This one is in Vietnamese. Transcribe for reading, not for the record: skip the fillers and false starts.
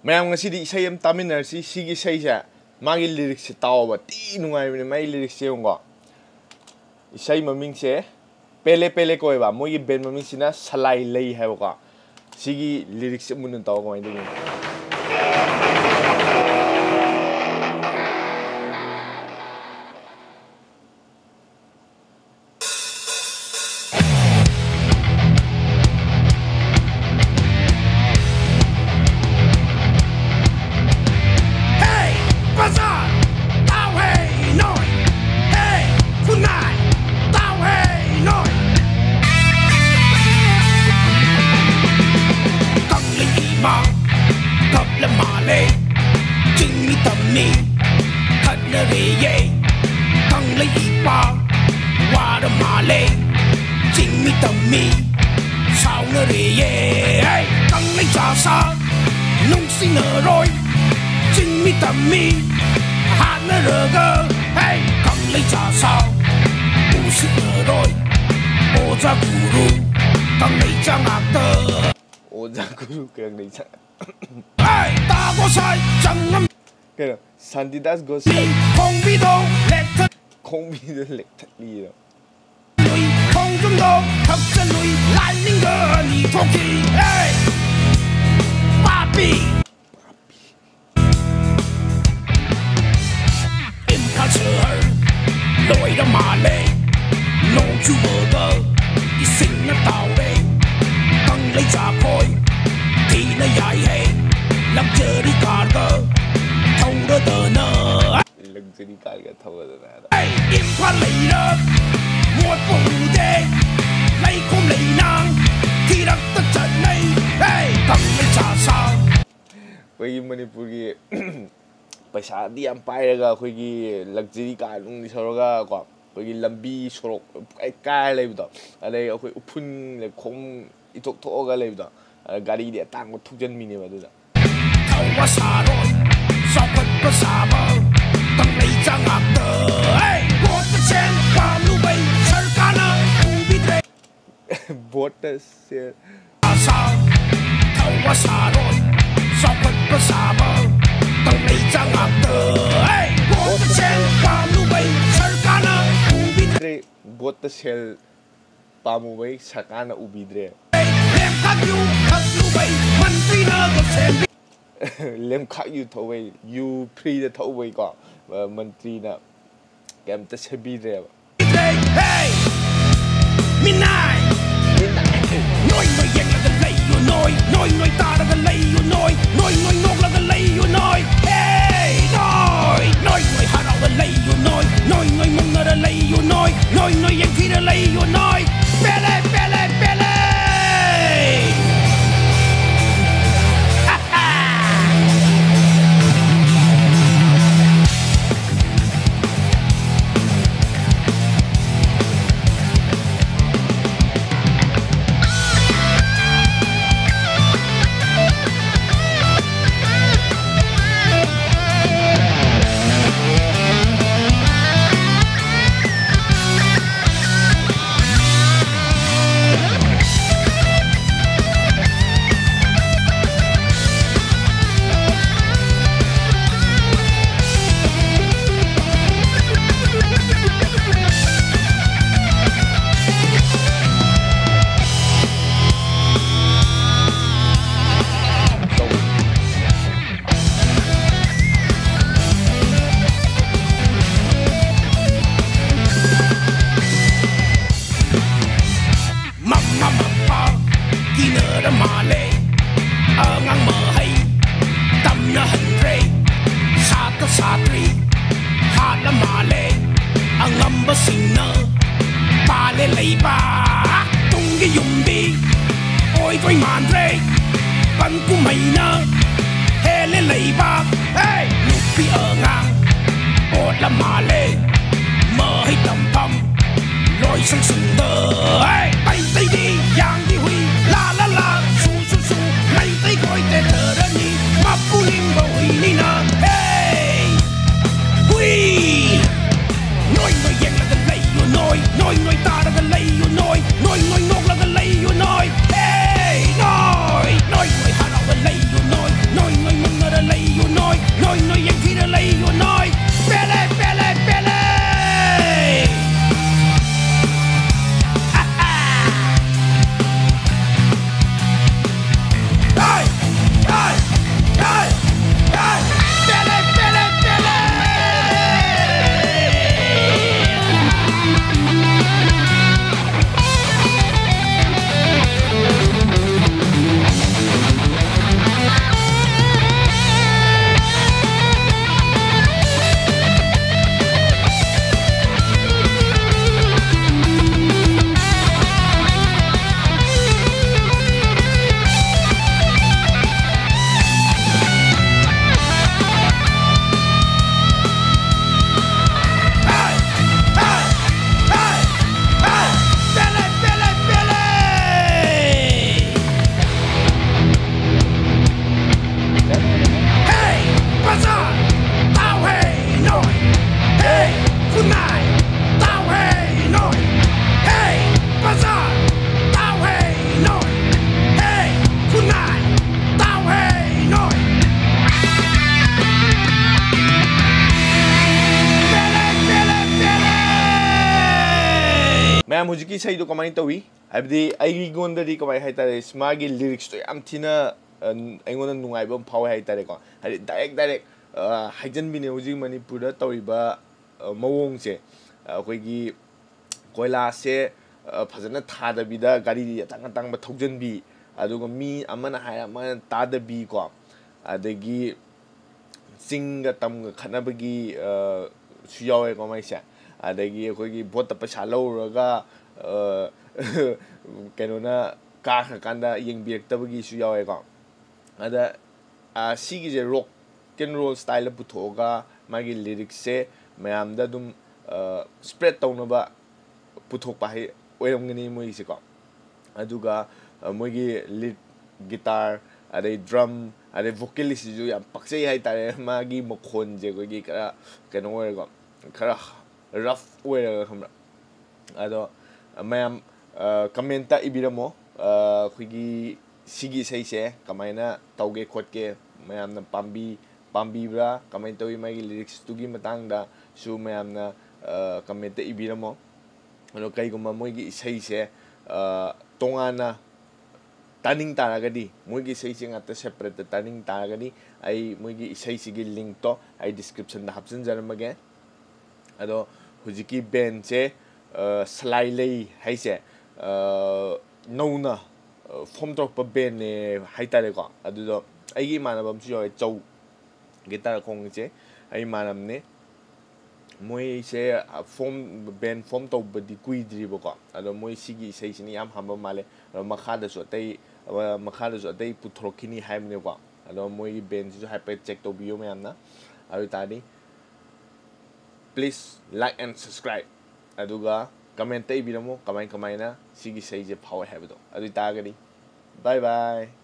Mayam ngasi di Eshei am taminar sigi Eshei sa magi lyrics se tawa ti nungai bine mai lyrics se ngo Eshei maming se pele pele ko ba moi ben maming sina salai lei ha ko sigi lyrics se mun tawa ko mai du Sandidas goes Kong bi do lek thật li rồi Kong trung do thập chân lui lại linh gơ ni thoki hey papi im culture lôi ra mà lệ nông chu bơ đi sinh nó tàu về tăng lấy trả khôi thì nó dài hệ làm chờ đi cả gơ thâu đó tờ nơ lần sẽ đi cài cái thâu đó nè im qua lấy đó một vùng đê lấy không lấy năng thì đặt tất trận này tăng lấy trả sao cái Manipur cái paisa đi ăn pai ra cái luxury car luôn đi sau đó cái lambi sorok cái car lấy đó ở đây cái open là không ít thuốc thuốc cái lấy đó gari để tăng một thuốc chân mini vào đó thâu quá xa rồi sao vẫn có xa bờ tăng lấy trang áp tờ bột tờ sen vào lưu bay sơ ca nơ ubi tre bột tờ sen sao thâu quá xa rồi sao vẫn có xa bờ tăng lấy trang áp tờ bột tờ sen vào lưu bay sơ ca nơ ubi tre bột tờ sen vào lưu bay sơ ca nơ ubi tre em khắc lưu bay mình phi nơ có sen lem khắc you thâu về you pre the thâu về có mình tri nè kem ta sẽ bị rồi hey midnight nói giang là cái lấy you nói ta là cái lấy you nói nóc là cái lấy you nói hey nói hà đạo là lấy you nói mông là lấy you nói giang phi là lấy you nói pele nói nóc là cái lấy you nói hey nói hà đạo là lấy you nói मैम हुजिकी सही तो कमाई तवी हाइबदी आई गोंदरी कमाई हाइतारे स्मागी लिरिक्स तो याम थिना अइगोन नुंगाइबम फावे हाइतारे को हाइ डायरेक्ट हाइजन बिने हुजि मणिपुर तौरिबा मवोंगसे अखोइगी कोयला से फजन थादबीदा गाड़ी अतंग अतंग थौजनबी अदुगा मी अमना हाय अमना तादबी को अदगी चिंग तमग खनबगी सुयावे को माइसे अदगी अखोइगी बोट पैसा लौरगा कैनोना काखकांदा यंगबिरक्तबगी सुयावे को अदा सिगिजे रॉक कैन रोल स्टाइल पुथोगा मागी लिरिक्स से मैमदा दुम स्प्रेड तौनबा पुथोकपा है ओइरमगनी मोइसे को अदुगा मोइगी लीड गिटार अरे ड्रम अरे वोकलिस्ट जो या पक्से हाइ तारे मागी मखोन जे कोगी करा कैनो ओइरगो खरा रफ ओइरगा खमरा अदो मैम कमेंट इबिरमो खुगी सिगी सैसे कमाइना तौगे खोटके मैमना पाम्बीब्रा कमेंट तौई मागी लिरिक्स तुगी मतंगदा सु मैमना कमेंट इबिरमो अनो कईगुम्बा मोइगी इसैसे तोंगाना तानिंग तारगदी मोइगी इसैसे ngata separate तानिंग तारगदी आई मोइगी इसैसिगी लिंक तो आई डिस्क्रिप्शन दा हापसन जरमगे अदो हुजिकी बैंड से स्लाइलै हाइसे नौना फॉर्म तौरप बैंड ने हाइतारेको अदुदो आइगी मानबम सु yoy चौ गिटार खोंगसे आई मानमने मोई से फॉर्म बैंड फॉर्म तौबदी कुइद्रिबको अदो मोई सिगी सैसिनी याम हम्बा माले मखादसु अतै पुथोरखिनी हाइमनेको अदो मोई बैंड जो हाइपर चेक तौबियो मैमना अदु तादी प्लीज लाइक एंड सब्सक्राइब अदुगा कमेंट इबिरमो कमाइना सिगी सैजे फावे हाइबदो अदु तागदी बाय बाय।